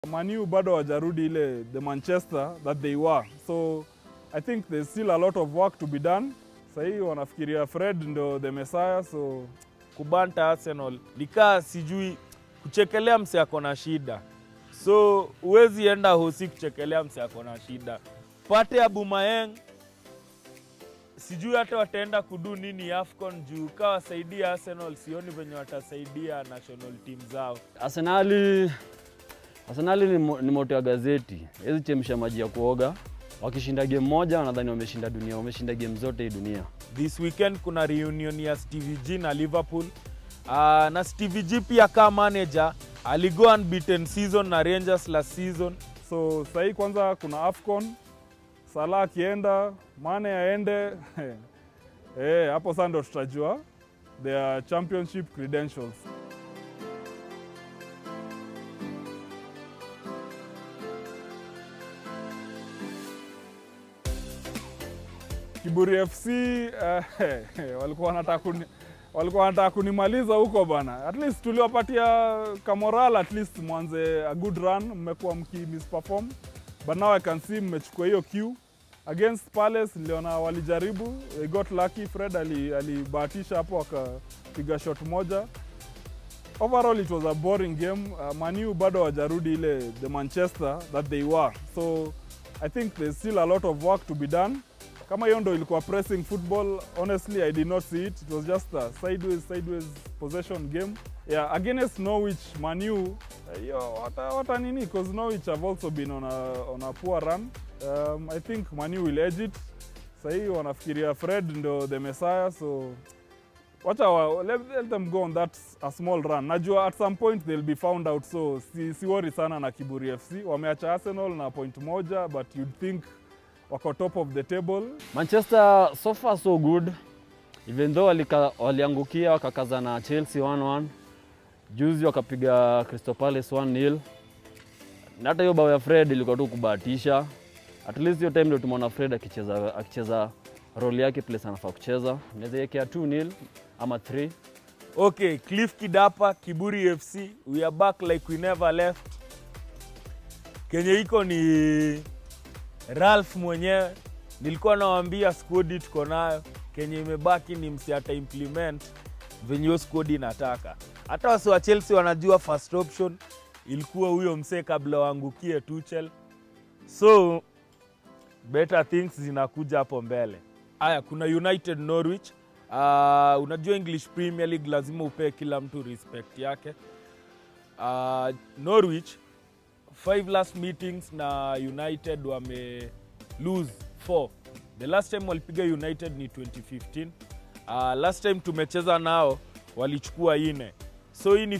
Man U bado hawajarudi ile the Manchester that they were. So I think there's still a lot of work to be done. Sahi wanafikiria Fred ndo the Messiah, so kubanta Arsenal likaa sijui kuchekelea mse ako na shida. So uwezi enda hosi kuchekelea mse ako na shida. Pate Aubameyang sijui hata wataenda kudu nini AFCON juu kawa saidia Arsenal, sioni venye watasaidia national team zao. Arsenali ni moto ya gazeti. Hizi chemsha maji ya kuoga. Wakishinda game moja nadhani wameshinda dunia, wameshinda game zote hii dunia. This weekend kuna reunion ya Stevie G na Liverpool. Na Stevie G pia kama manager aligo unbeaten season na Rangers last season. So sahi kwanza kuna AFCON, Salah akienda, Mane aende, hapo sasa ndo tutajua their championship credentials. Kiburi FC walikuwa wanataka kunimaliza huko bana. At least tuliwapatia kamoral, at least mwanze a good run, mmekuwa misperform. But now I can see mmechukua hiyo Q against Palace, niliona walijaribu, they got lucky. Fred alibahatisha hapo akapiga shot moja. Overall it was a boring game. Man U bado hawajarudi ile the Manchester that they were. So I think there's still a lot of work to be done. Kama hiyo ndo ilikuwa pressing football, honestly I did not see it. It was just a sideways possession game. Yeah, against Norwich, Man U, what nini? Because Norwich have also been on a poor run. I think Man U will edge it. Sahi wanafikiria Fred ndo the Messiah, so let them go on that a small run. Najua at some point they'll be found out, so si worry sana na Kiburi FC. Wameacha Arsenal na point moja, but you'd think wako top of the table. Manchester so far so good. Even though waliangukia wakakaza na Chelsea 1-1. Juzi wakapiga Crystal Palace 1-0. Na hata hiyo bao ya Fred ilikuwa tu kubahatisha. At least hiyo time ndio tumeona Fred akicheza role yake place anafaa kucheza. Naweza yekea 2-0 ama 3. Okay, Cliff Kidapa, Kiburi FC, we are back like we never left. Kenye iko ni Ralph mwenyewe, nilikuwa nawaambia squad tuko nayo, kenye imebaki ni msiata implement venye squad inataka. Hata wasi wa Chelsea wanajua first option ilikuwa huyo mse kabla waangukie Tuchel. So better things zinakuja hapo mbele. Aya, kuna United Norwich. Unajua English Premier League lazima upe kila mtu respect yake. Norwich 5 last meetings na United wame lose 4. The last time walipiga United ni 2015. Last time tumecheza nao walichukua 4. So hii ni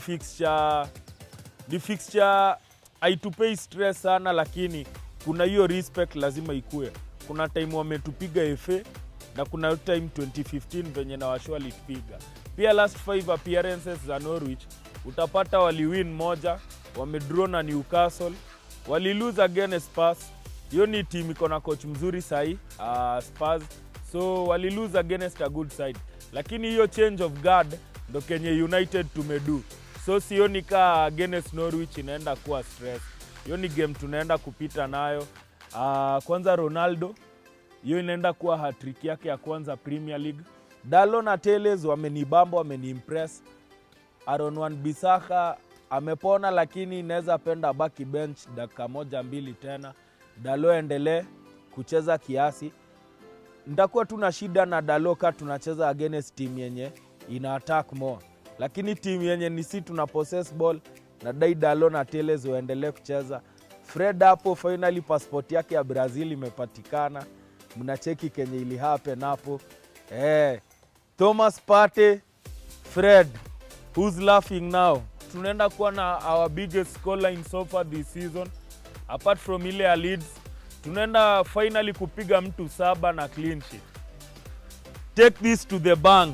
fixture haitupei stress sana, lakini kuna hiyo respect lazima ikue. Kuna time wametupiga FA na kuna time 2015 venye na washo walitupiga. Pia last 5 appearances za Norwich utapata waliwin moja, wamedraw na Newcastle, walilose against Spurs. Hiyo ni team iko na coach mzuri sahi, Spurs. So walilose against a good side. Lakini hiyo change of guard ndo kenye United tumedu. So sioni ka against Norwich inaenda kuwa stress. Hiyo ni game tunaenda kupita nayo. Kwanza Ronaldo, hiyo inaenda kuwa hat-trick yake ya kwanza Premier League. Dalot na Telles wamenibamba, wameniimpress. Aaron Wan-Bissaka amepona, lakini inaweza penda baki bench dakika 1-2 tena. Dalot endelee kucheza kiasi. Nitakuwa tuna shida na Dalot ka tunacheza against team yenye ina attack more. Lakini team yenye ni si tuna possess ball na Dalot na Telles waendelee kucheza. Fred hapo finally passport yake ya Brazil imepatikana. Mnacheki kenye ili happen hapo. Thomas Partey, Fred, who's laughing now? Tunaenda kuwa na our biggest scoreline so far this season. Apart from ile ya Leeds, tunaenda finally kupiga mtu 7 na clean sheet. Take this to the bank.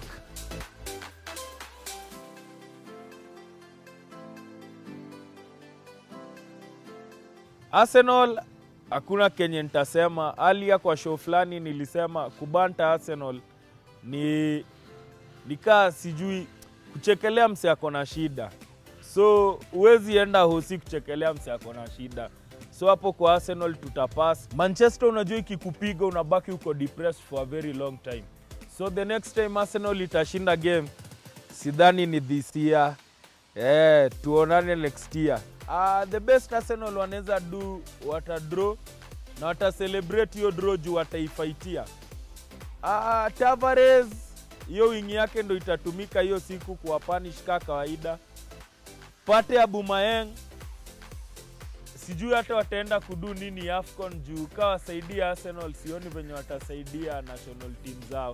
Arsenal, hakuna kenye nitasema. Alia kwa show fulani nilisema kubanta Arsenal nikaa sijui kuchekelea mse ako na shida. So huwezi enda hosi kuchekelea mse ako na shida. So hapo kwa Arsenal tutapass. Manchester unajua ikikupiga unabaki uko depressed for a very long time. So the next time Arsenal itashinda game, sidhani ni this year. Tuonane next year. The best Arsenal wanaweza do, watadraw na watacelebrate hiyo draw juu wataifaitia. Tavares, hiyo wing yake ndo itatumika hiyo siku kuwa punish ka kawaida. Pate Aubameyang, sijui hata wataenda kudu nini AFCON juu kawa wasaidia Arsenal, sioni venye watasaidia national team zao.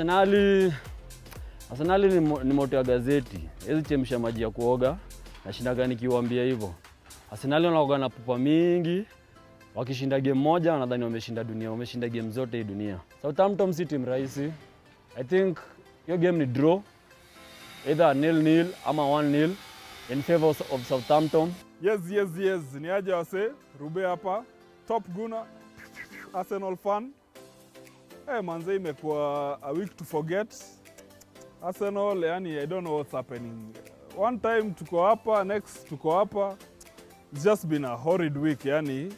Arsenal ni moto ya gazeti. Hizi chemsha maji ya kuoga. Nashindaga nikiwaambia hivyo. Arsenal wanaoga na pupa mingi. Wakishinda game moja wanadhani wameshinda dunia, wameshinda game zote hii dunia. Southampton si team rahisi. I think hiyo game ni draw. Either 0-0 ama 1-0 in favor of Southampton. Yes. Ni aje wase, Rube hapa. Top Guna, Arsenal fan. Manze imekuwa a week to forget. Arsenal, yani I don't know what's happening. One time tuko hapa, next tuko hapa. It's just been a horrid week, yani.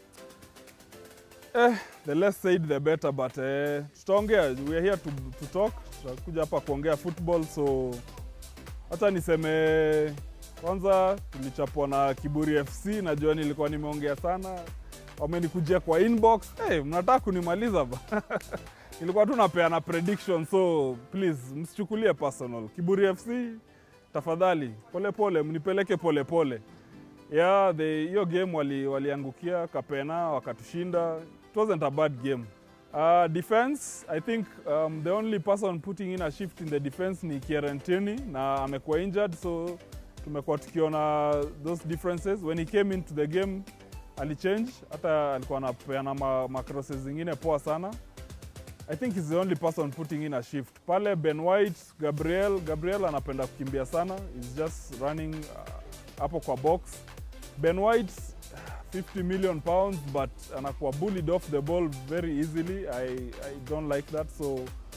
The less said the better, but tutaongea, we are here to talk. Tutakuja hapa kuongea football, so hata niseme kwanza tulichapwa na Kiburi FC, najua nilikuwa nimeongea sana. Wamenikujia kwa inbox, mnataka kunimaliza ba. Nilikuwa tu napeana prediction, so please msichukulie personal. Kiburi FC, tafadhali pole mnipeleke pole. Yeah, hiyo game waliangukia Kapena wakatushinda. It wasn't a bad game. Defense, I think the only person putting in a shift in the defense ni Kieran Tierney na amekuwa injured, so tumekuwa tukiona those differences. When he came into the game, alichange, hata alikuwa anapeana macrosses zingine poa sana. I think he's the only person putting in a shift. Pale Ben White, Gabriel anapenda kukimbia sana. He's just running hapo kwa box. Ben White, 50 million pounds, but anakuwa bullied off the ball very easily. I don't like that, so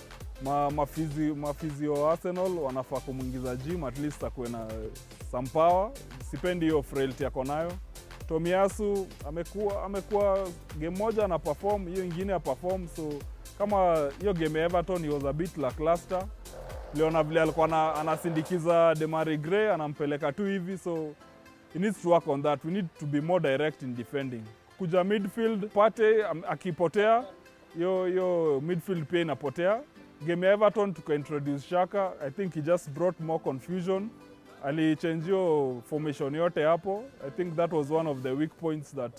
mafizio Arsenal wanafaa kumuingiza gym, at least akuwe na some power. Sipendi hiyo frailty yako nayo. Tomiyasu amekuwa game moja na perform, hiyo ingine ya perform, so kama hiyo game Everton he was a bit lackluster. Leona vile alikuwa anasindikiza Demarai Gray, anampeleka tu hivi, so he needs to work on that. We need to be more direct in defending. Kuja midfield, Pate akipotea, yo midfield pia inapotea. Game Everton tuka-introduce Xhaka, I think he just brought more confusion. Alichange yo formation yote hapo. I think that was one of the weak points that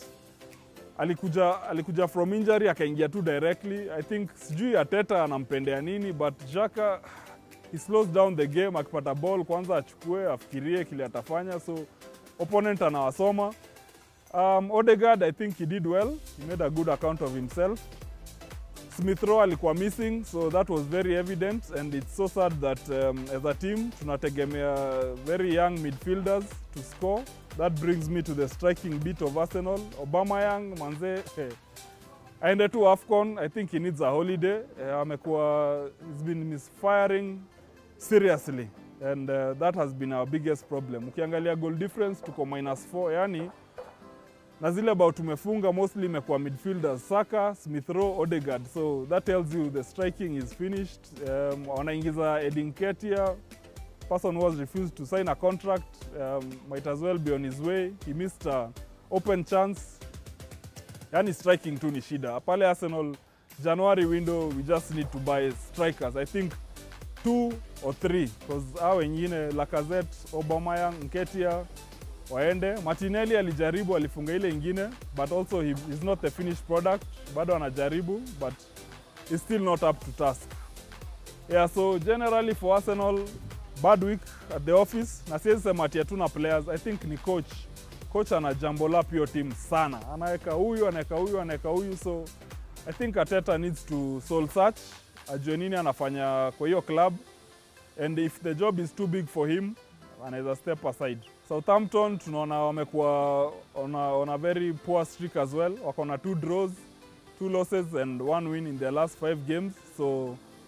alikuja from injury akaingia tu directly. I think sijui Arteta anampendea nini, but Xhaka he slows down the game. Akipata ball kwanza achukue, afikirie kile atafanya, so opponent anawasoma. Odegaard, I think he did well. He made a good account of himself. Smith Rowe alikuwa missing, so that was very evident, and it's so sad that as a team tunategemea very young midfielders to score. That brings me to the striking bit of Arsenal. Aubameyang, manze, aende to AFCON. I think he needs a holiday. He's been misfiring seriously, and that has been our biggest problem. Ukiangalia goal difference tuko -4, yani na zile bao tumefunga mostly imekuwa midfielders, Saka, Smith Rowe, Odegaard. So that tells you the striking is finished. Wanaingiza Edin Ketia, person who was refused to sign a contract, might as well be on his way. He missed an open chance. Yani striking tu ni shida. Pale Arsenal, January window, we just need to buy strikers. I think 2 or 3, because hao wengine Lacazette, Aubameyang, Nketiah waende. Martinelli alijaribu, alifunga ile ingine, but also he's not the finished product. Bado anajaribu, but he's still not up to task. Yeah, so generally for Arsenal, bad week at the office. Na siwezi sema ati hatuna players. I think ni coach. Coach ana jumble up your team sana. Anaweka huyu, so I think Arteta needs to soul search, ajue nini anafanya kwa hiyo club, and if the job is too big for him, anaweza step aside. Southampton tunaona wamekuwa on a very poor streak as well. Wako na 2 draws, 2 losses and 1 win in their last 5 games. So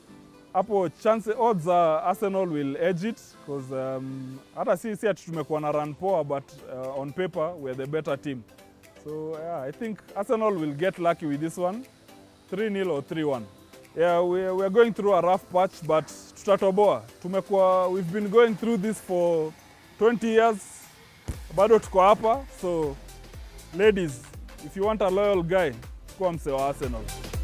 hapo chance odds Arsenal will edge it because hata si ati tumekuwa na run poa, but on paper we're the better team. So yeah, I think Arsenal will get lucky with this one, 3-0 or 3-1. Yeah, we're going through a rough patch, but tutatoboa. We've been going through this for 20 years, bado tuko hapa. So ladies, if you want a loyal guy, kuwa mse wa Arsenal.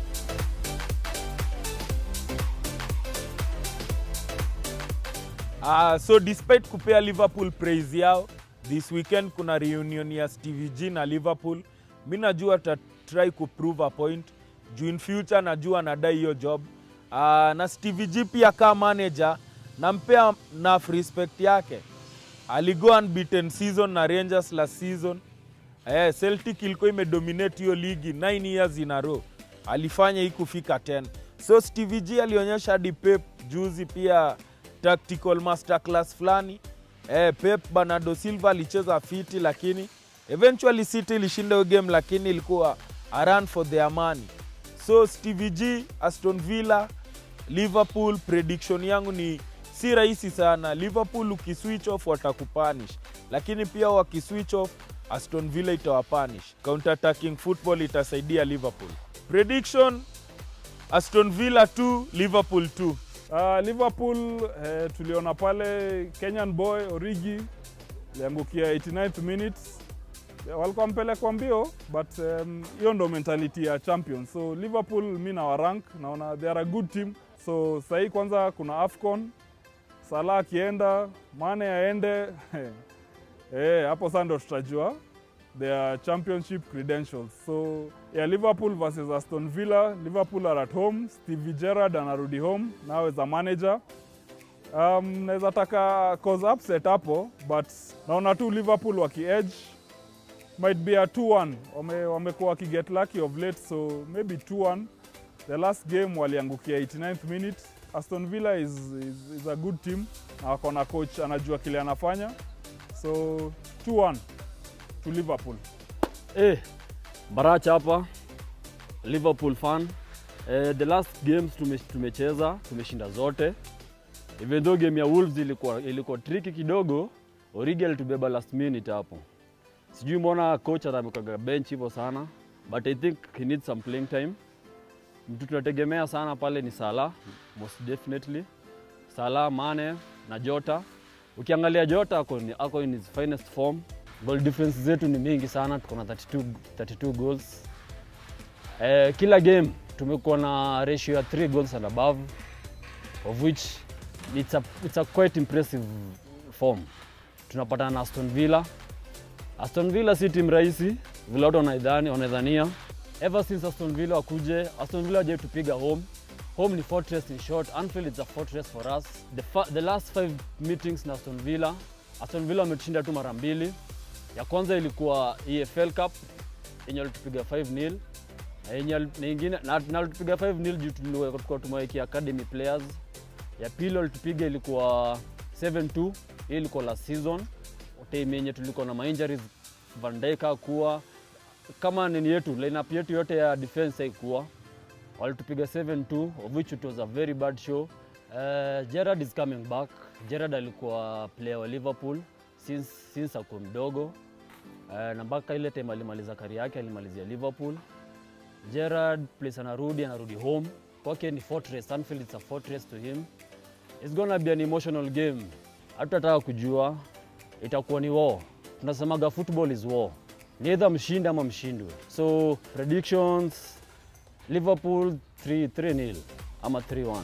So despite kupea Liverpool praise yao, this weekend kuna reunion ya Stevie G na Liverpool. Mimi najua try kuprove a point. Juu in future najua nadai hiyo job. Na Stevie G pia kama manager nampea enough respect yake. Aligo unbeaten season na Rangers last season. Celtic ilikuwa imedominate hiyo ligi 9 years in a row. Alifanya hii kufika 10. So Stevie G alionyesha hadi Pep juzi pia tactical masterclass fulani. Pep Bernardo Silva alicheza fiti, lakini eventually City ilishinda hiyo game, lakini ilikuwa a run for their money. So Stevie G, Aston Villa, Liverpool, prediction yangu ni si rahisi sana. Liverpool ukiswitch off watakupunish, lakini pia wakiswitch off Aston Villa itawapunish. Counter attacking football itasaidia Liverpool. Prediction Aston Villa 2, Liverpool 2. Liverpool tuliona pale Kenyan boy Origi aliangukia 89th minutes. Walikuwa mpelekwa mbio, but hiyo ndo mentality ya champion. So Liverpool mimi na rank naona they are a good team. So sahi kwanza kuna AFCON, Salah akienda, Mane aende, hapo sasa ndo tutajua their championship credentials. So yeah, Liverpool versus Aston Villa. Liverpool are at home. Stevie Gerrard anarudi home now as a manager. Naweza taka cause upset hapo, but naona tu Liverpool waki-edge. Might be a 2-1. Wamekuwa wakiget lucky of late, so maybe 2-1. The last game waliangukia 89th minute. Aston Villa is a good team. Na wako na coach anajua kile anafanya. So 2-1 to Liverpool. Baracha hapa, Liverpool fan. The last games tumecheza, tumeshinda zote. Even though game ya Wolves ilikuwa tricky kidogo, Origi alitubeba last minute hapo. Sijui mbona coach atamekaga bench hivyo sana, but I think he needs some playing time. Mtu tunategemea sana pale ni Salah, most definitely. Salah, Mane na Jota. Ukiangalia Jota ako in his finest form. Goal difference zetu ni mingi sana, tuko na 32 goals. Kila game tumekuwa na ratio ya 3 goals and above, of which it's a quite impressive form. Tunapatana na Aston Villa. Aston Villa si team rahisi, vile watu wanaidhania. Ever since Aston Villa wakuje, Aston Villa hajawahi tupiga home. Home ni fortress in short. Anfield is a fortress for us. The last 5 meetings na Aston Villa wametushinda tu mara 2. Ya kwanza ilikuwa EFL Cup, yenye walitupiga 5-0. Nyingine na walitupiga 5-0 juu tulikuwa tumewekea academy players. Ya pili walitupiga ilikuwa 7-2, hii ilikuwa last season. Team yenye tulikuwa na injuries, Van Dijk kuwa kama nini yetu, lineup yetu yote ya defense haikuwa. Walitupiga 7-2, of which it was a very bad show. Gerrard is coming back. Gerrard alikuwa player wa Liverpool since akuwa mdogo. Na mpaka ile time alimaliza career yake alimalizia Liverpool. Gerrard place anarudi home. Kwake ni fortress. Anfield is a fortress to him. It's gonna be an emotional game. Hatutataka kujua itakuwa ni war. Tunasemaga football is war. Ni either mshinde ama mshindwe. So predictions, Liverpool 3-0 ama 3-1.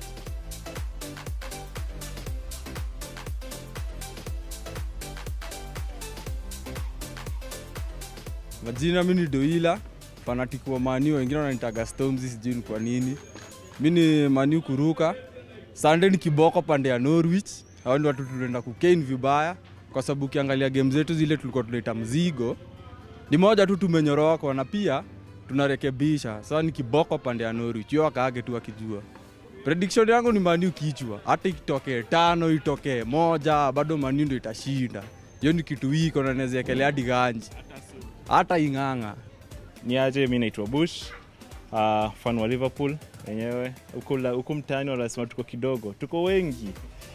Majina mimi ni Doila, fanatic wa Man U, wengine wananitaga Storms, sijui ni kwa nini. Mimi ni Man U kuruka. Sunday ni kiboko pande ya Norwich. Hao ndio watu tunaenda kukain vibaya kwa sababu ukiangalia game zetu zile tulikuwa tunaita mzigo. Ni moja tu tumenyoroka na pia tunarekebisha. Sasa ni kiboko pande ya Norwich. Hiyo akaage tu akijua. Prediction yangu ni Man U kichwa. Hata ikitokee 5 itokee 1 bado Man U ndio itashinda. Hiyo ni kitu wiko na naweza ekelea hadi ganji. Hata inganga. Ni aje, mimi naitwa Bush. fan wa Liverpool wenyewe. Huko mtaani wanasema tuko kidogo, tuko wengi.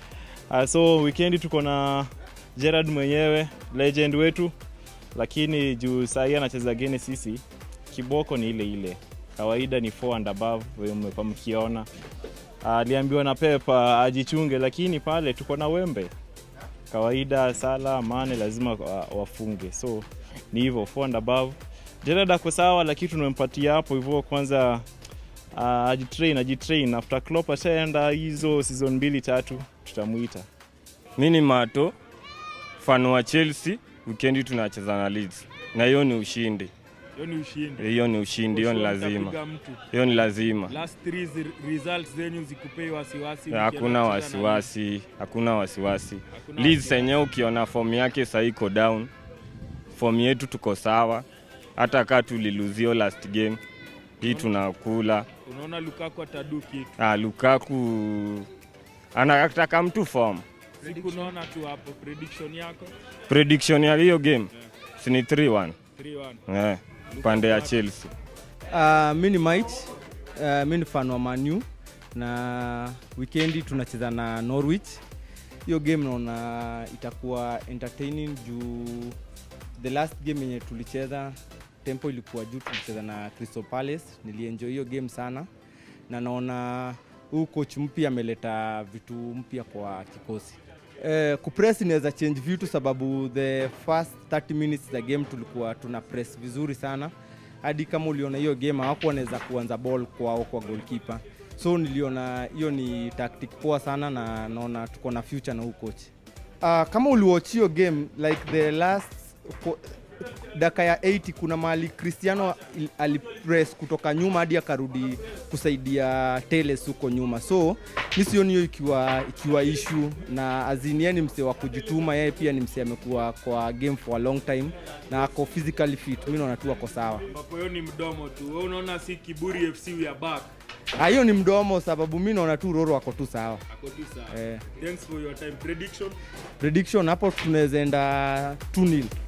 So weekend tuko na Gerard mwenyewe, legend wetu, lakini juu sahi anacheza gene sisi, kiboko ni ile. Kawaida ni 4 and above, wewe mmekuwa mkiona. Aliambiwa na Pepa ajichunge, lakini pale tuko na Wembe. Kawaida Salah, Mane lazima wafunge. So ni hivyo 4 and above. Gerard ako sawa, lakini tunampatia hapo hivyo kwanza ajitrain after Klopp ashaenda hizo season 2-3 tutamuita. Mimi ni Mato, fan wa Chelsea, weekend tunacheza na Leeds. Na hiyo ni ushindi. Hiyo ni ushindi, hiyo ni lazima. Hiyo ni lazima. Last 3 results zenyu zikupei wasiwasi? Hakuna wasiwasi. Leeds yenyewe ukiona form yake sasa iko down. Form yetu tuko sawa. Hata kama tuliluzio last game, hii tunakula. Unaona Lukaku atadu kitu? Lukaku anataka mtu form. Siku unaona tu hapo prediction yako? Prediction ya hiyo game si ni 3-1. 3-1. Pande ya Chelsea. Mimi ni Mike, mimi ni fan wa Man U na weekend tunacheza na Norwich. Hiyo game naona itakuwa entertaining juu the last game yenye tulicheza tempo ilikuwa juu, tulicheza na Crystal Palace. Nilienjoy hiyo game sana na naona huyu coach mpya ameleta vitu mpya kwa kikosi. Kupress inaweza change vitu sababu the first 30 minutes the game tulikuwa tuna press vizuri sana. Hadi kama uliona hiyo game hapo wanaweza kuanza ball kwa goalkeeper. So niliona hiyo ni tactic poa sana na naona tuko na future na huyu coach. Kama uliwatch hiyo game like the last dakika ya 80 kuna mahali Cristiano alipress kutoka nyuma hadi akarudi kusaidia Teles huko nyuma. So misioni hiyo ikiwa issue na Azinia ni msee wa kujituma, yeye pia ni msee amekuwa kwa game for a long time na ako physically fit. Mimi naona tu ako sawa. Ambapo hiyo ni mdomo tu. Wewe unaona si Kiburi FC we are back. Hiyo ni mdomo sababu mimi naona tu Roro ako tu sawa. Ako tu sawa. Thanks for your time. Prediction hapo tunaweza enda 2-0.